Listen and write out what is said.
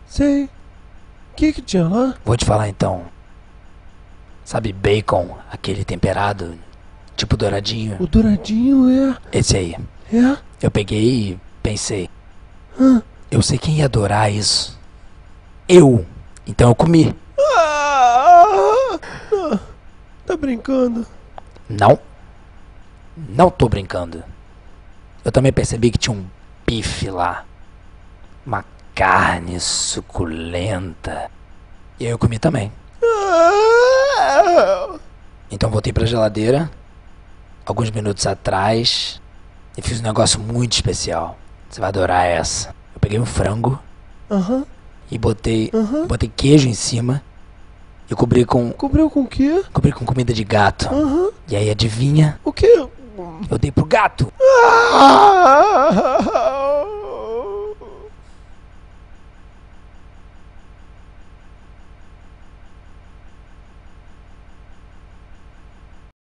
Sei. O que tinha lá? Vou te falar então. Sabe bacon, aquele temperado, tipo douradinho? O douradinho Esse aí. é? Eu peguei e pensei, Hã? eu sei quem ia adorar isso. Eu. Então eu comi. Ah, tá brincando? Não. Não tô brincando. Eu também percebi que tinha um bife lá. Uma carne suculenta. E aí eu comi também. Então voltei pra geladeira, alguns minutos atrás, e fiz um negócio muito especial. Você vai adorar essa. Eu peguei um frango Aham. e botei Aham. queijo em cima e cobri com Cobriu com o quê? comida de gato. Aham. E aí adivinha? O quê? Eu dei pro gato. Ah!